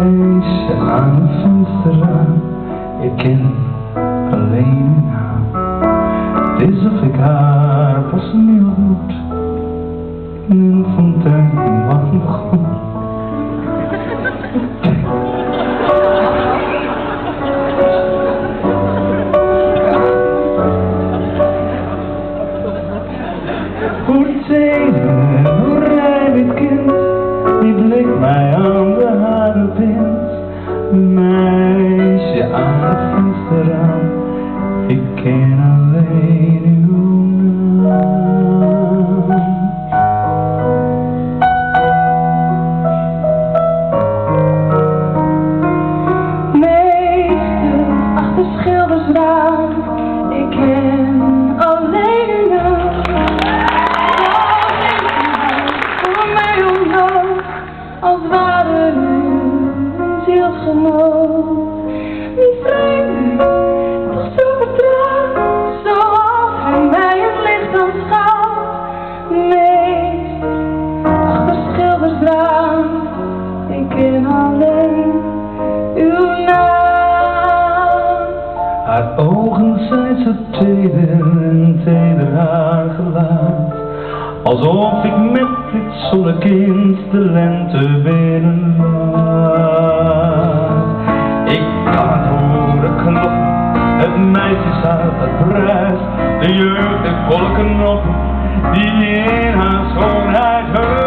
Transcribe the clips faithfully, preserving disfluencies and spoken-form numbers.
Meisje aan het vensterraam, ik ken alleen uw naam. Het is of ik haar pas nu ontmoet, in een fontein in warm groen. Hoe tenen, hoe rein dit kind, die blik mij aan de haren bindt. Meisje aan het vensterraam, ik ken alleen uw naam. Meester achter schildersraam, ik ken alleen uw naam. Als ware u een zielsgenoot, die vreemde, toch zo vertrouwd, zoals u mij het licht aanschouwt. Meest, achter schildersraam, ik ken alleen uw naam. Haar ogen zijn zo teder en teder haar gelaat, alsof ik met dit zonnekind de lente binnenlaat. Ik kan het horen kloppen, het meisje uit het bruis, de jeugd en volle knoppen die in haar schoonheid heust.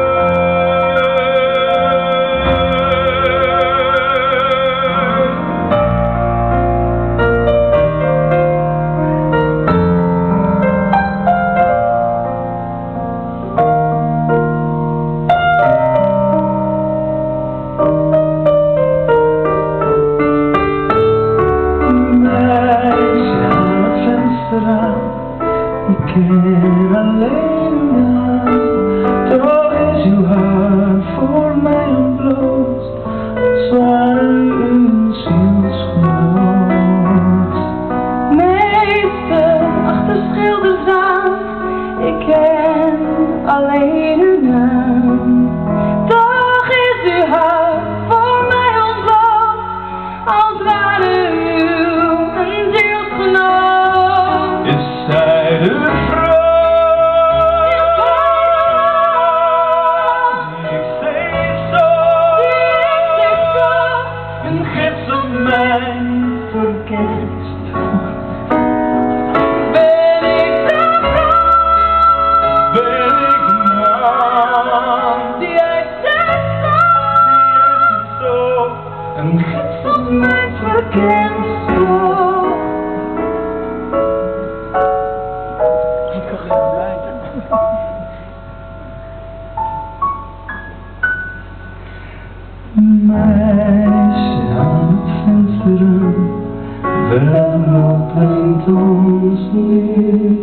Ik ken alleen uw naam, toch is uw hart voor mij ontbloot, als ware u een zielsgenoot. Meester achter schildersraam, ik ken alleen uw naam, toch is uw hart voor mij ontbloot, als ware u een zielsgenoot. Is zij de vrouw die ik steeds zocht, een gids op mij verkist? Ben ik de vrouw, ben ik de man die hij steeds zocht, een gids op mij verkist? Meisje aan het vensterraam, verloopt ons lief.